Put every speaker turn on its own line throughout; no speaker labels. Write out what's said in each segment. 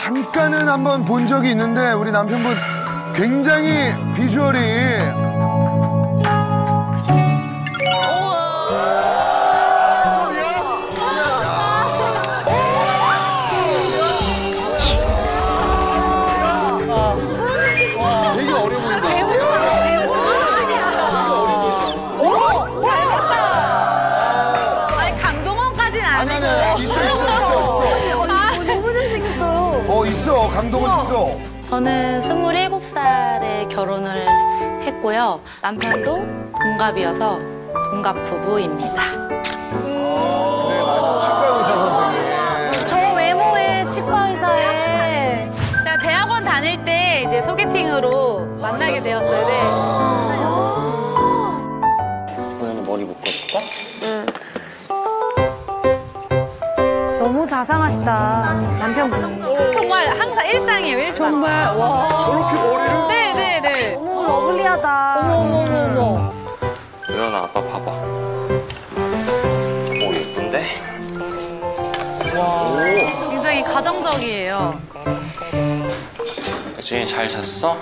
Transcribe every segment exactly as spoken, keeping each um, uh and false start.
잠깐은 한번 본 적이 있는데 우리 남편분 굉장히 비주얼이
되게 어려 보인다.
아니 강동원까지는
아니
아니고.
아니 있어 있어 있어 있어.
너무 잘생겼어요.
어 있어 강동원 있어.
저는 스물일곱 살에 결혼을 했고요. 남편도 동갑이어서 동갑 부부입니다.
치과 의사 선생님.
저 외모에 치과 의사에.
제가 대학원 다닐 때 이제 소개팅으로 만나게 되었어요. 네.
이번에는 머리 묶어줄까?
너무 자상하시다, 남편분이.
정말 항상 일상이에요, 일상. 정말, 와.
저렇게 머리를?
네네네.
너무 러블리하다.
어머머머머.
도연아, 아빠 봐봐. 오, 예쁜데?
굉장히 가정적이에요.
유진이 잘 잤어?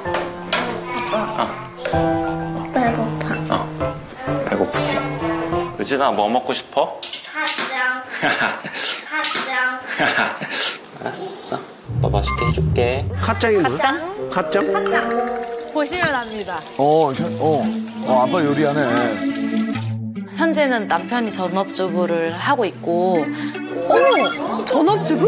어.
배고파.
어. 배고프지? 유진아, 뭐 먹고 싶어?
팥장. 팥장.
알았어. 아빠 맛있게 해줄게.
갓장이 뭐야? 갓장?
보시면 압니다.
어, 어, 어 아빠 요리하네.
현재는 남편이 전업주부를 하고 있고
어머! 전업주부?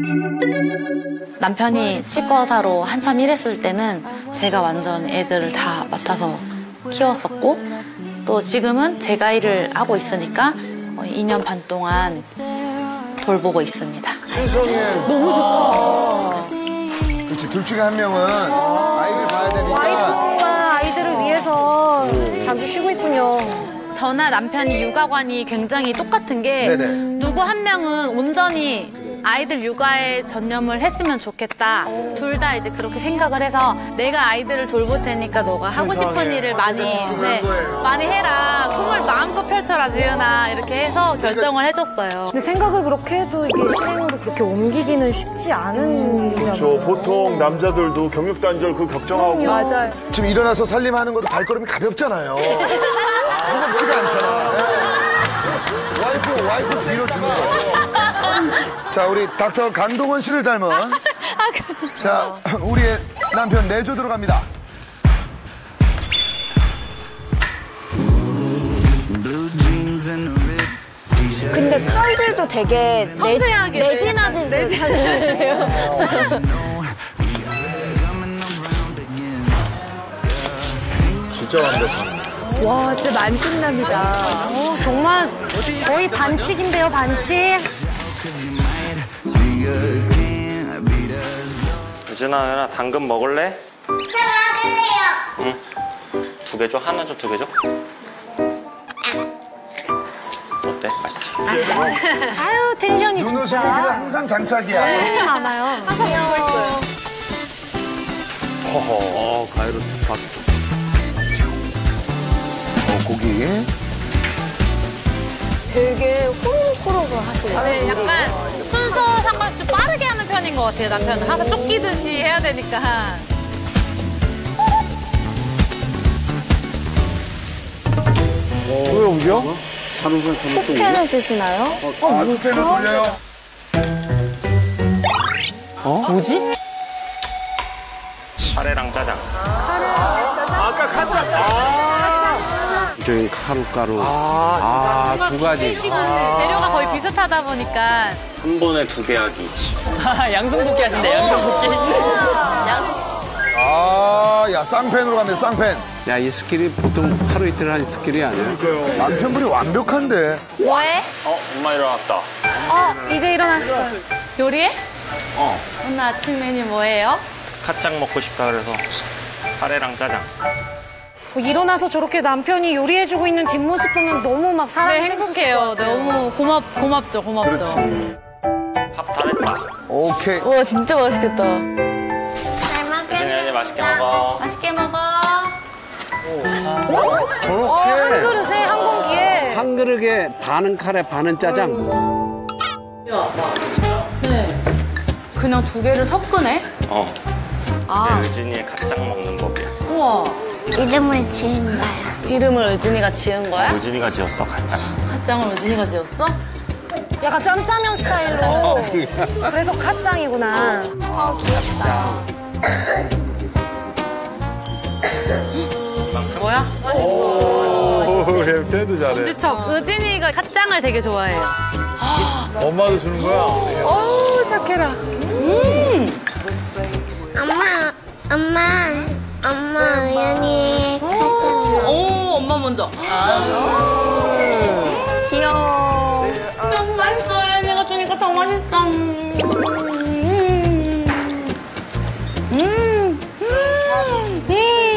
남편이 치과 의사로 한참 일했을 때는 제가 완전 애들을 다 맡아서 키웠었고 또 지금은 제가 일을 하고 있으니까 이 년 반 동안 돌보고 있습니다.
세상에.
너무 좋다.
그렇지, 둘 중에 한 명은 아이를 봐야 되니까.
와이프와 아이들을 위해서 잠시 쉬고 있군요.
저나 남편이 육아관이 굉장히 똑같은 게
네네.
누구 한 명은 온전히 아이들 육아에 전념을 했으면 좋겠다. 둘 다 이제 그렇게 생각을 해서 내가 아이들을 돌볼 테니까 너가 하고 싶은 일을 많이 네, 많이 해라. 꿈을 마음껏 펼쳐라 지은아. 이렇게 해서 결정을 해줬어요.
근데 생각을 그렇게 해도 이게 실행으로 그렇게 옮기기는 쉽지 않은 일이잖아요.
저 보통 남자들도 경력단절 그 걱정하고
맞아요.
지금 일어나서 살림하는 것도 발걸음이 가볍잖아요. 무겁지가 않잖아. 네. 와이프, 와이프 밀어주는 거예요. 자, 우리 닥터 강동원 씨를 닮은. 자, 우리의 남편 내조 들어갑니다.
근데 칼질도 되게 내,
섬세하게
내진하지 사진이에요.
진짜 완벽하네.
와, 진짜 만찢남이다. 어, 정말 거의 반칙인데요, 반칙.
유진아, 유진아, 당근 먹을래?
저 먹을래요.
응. 두 개 줘? 하나 줘? 두 개 줘? 어때? 맛있지?
아유, 텐션이
눈웃음이
진짜.
그냥 항상 장착이야.
텐션이 많아요.
항상 보고 있어요.
허허. 어, 가위로 박.
어, 고기.
되게 호로호로 하시네요.
네, 약간 순서 상관없이 빠르게 하는 편인 것 같아요, 남편은. 항상 쫓기듯이 해야 되니까.
왜 옮겨? 사는건 잘못 좀
펜을 쓰시나요?
아, 두 펜을 돌려요.
어? 뭐지?
카레랑 짜장.
아까 가짜 아
저기 가루가루. 아, 두 가지.
재료가 거의 비슷하다 보니까.
한 번에 두 개 하기.
양손 하신대, 양손
아, 야, 쌍펜으로 가면 쌍펜.
야, 이 스킬이 보통 하루 이틀 한 스킬이 아니야.
남편분이 완벽한데.
뭐해?
어, 엄마 일어났다.
어, 이제 일어났어요.
요리해?
어,
오늘 아침 메뉴 뭐예요?
팥장 먹고 싶다 그래서 카레랑 짜장.
뭐 일어나서 저렇게 남편이 요리해주고 있는 뒷모습 보면 너무 막 사랑이
네, 행복해요. 너무 고맙, 고맙죠, 고맙죠.
그렇지.
밥 다 됐다.
오케이.
와, 진짜 맛있겠다.
유진이 언니 맛있게 먹어.
맛있게 먹어.
어, 한
저렇게
그릇에 한 공기에.
한 그릇에 반은 카레, 반은 짜장.
그냥 두 개를 섞으네?
어.
아.
내 의진이의 갓장 먹는 법이야.
우와.
이름을 지은 거야.
이름을 의진이가 지은 거야?
의진이가 지었어, 갓장.
갓장을 의진이가 지었어?
약간 짬짜면 스타일로. 그래서 갓장이구나.
아, 귀엽다. 뭐야?
오, 햄태도 잘해.
엄지척. 의진이가 갓장을 되게 좋아해요.
엄마도 주는 거야?
어우, 착해라. 음.
엄마, 엄마, 엄마, 우연히 가장.
오, 엄마 먼저.
귀여워.
너무 맛있어. 얘네가 주니까 더 맛있어. 음. 음. 음. 음.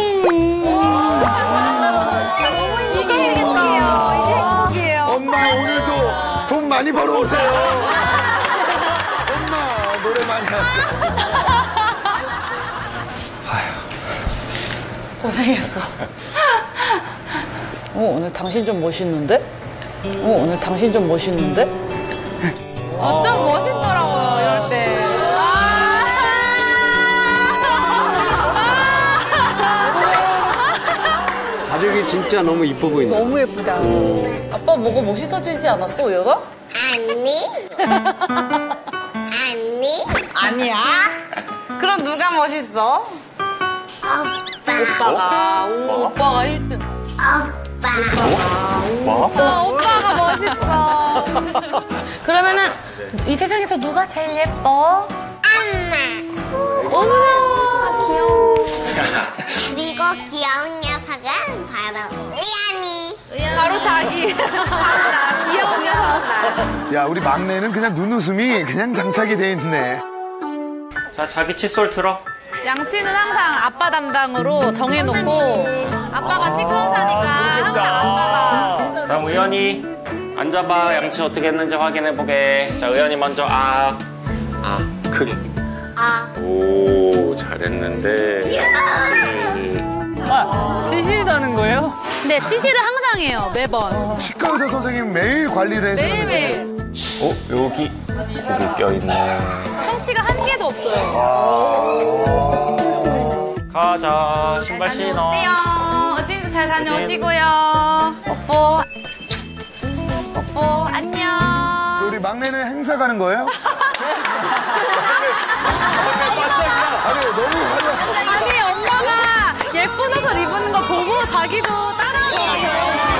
이게 행복이에요. 이게 행복이에요.
엄마 오늘도 돈 많이 벌어오세요. 엄마 노래 많이 하세요.
고생했어. 어, 오늘 당신 좀 멋있는데? 어, 오늘 당신 좀 멋있는데? 어, 좀 멋있더라고요, 이럴 때.
가족이 진짜 너무 이뻐 보인다.
너무 예쁘다. 아빠 뭐가 멋있어지지 않았어, 우여가?
아니. 아니.
아니야. 그럼 누가 멋있어?
오빠.
오빠가. 오, 오빠가 일 등.
오빠.
뭐?
아, 오빠가 멋있어. 그러면은 이 세상에서 누가 제일 예뻐?
엄마.
엄마.
귀여워. 그리고 귀여운 녀석은 바로 우연히.
바로 자기. 귀여운 녀석.
야 우리 막내는 그냥 눈웃음이 그냥 장착이 돼 있네.
자, 자기 칫솔 틀어.
양치는 항상 아빠 담당으로 정해놓고 아빠가 시커사니까 항상 아빠가.
다음 의연이. 앉아봐. 양치 어떻게 했는지 확인해보게. 자, 의연이 먼저 아. 아, 크게.
아.
오, 잘했는데. 치실.
아, 치실도 하는 거예요?
네, 치실을 항상 해요, 매번.
치과 의사 선생님 매일 관리를 해주는
매일매일.
어, 여기. 여기 껴있네.
충치가 한 개도 없어요.
가자. 신발 신어.
안녕하세요. 어진이도 잘 다녀오시고요. 뽀뽀. 뽀뽀, 안녕.
우리 막내는 행사 가는 거예요? 아니 너무 화려.
아니, 엄마가 예쁜 옷을 입은 거 보고 자기도 따라하더라고요.